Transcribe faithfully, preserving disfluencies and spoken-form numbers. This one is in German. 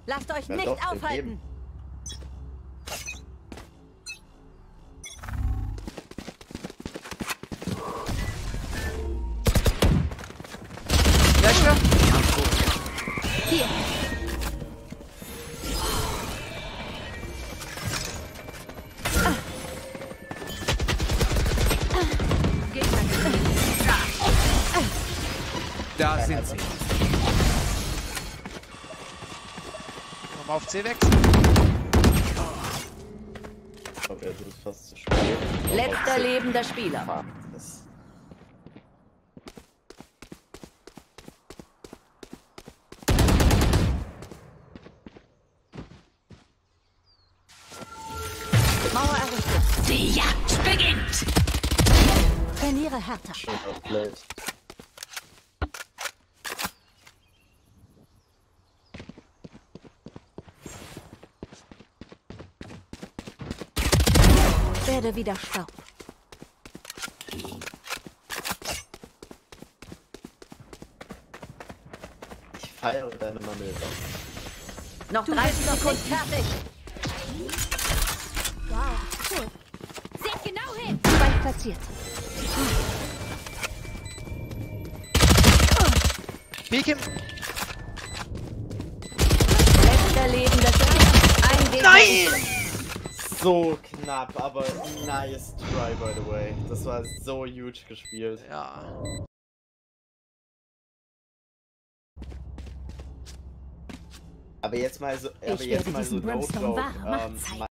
Lasst euch Ja, nicht doch, aufhalten! eben. Flasche? Hier! Da sind sie. Nochmal auf C wechseln. Ich glaube, er ist fast zu spät. Letzter lebender Spieler. Fuck, das- Mauer errichtet. Die Jagd beginnt! Trainiere härter. Schöner Play. Werde wieder Staub. Ich feiere deine Manöver. Noch dreißig Sekunden fertig. Wow, cool. Seht genau hin! Spike platziert. Peek Letzter lebender Spieler. Ein Gegner. Nein! So knapp, aber nice try, by the way. Das war so huge gespielt. Ja. Aber jetzt mal so, aber Ich jetzt werde mal so diesen no Brimstone joke. wahre Macht Ähm, zeigen.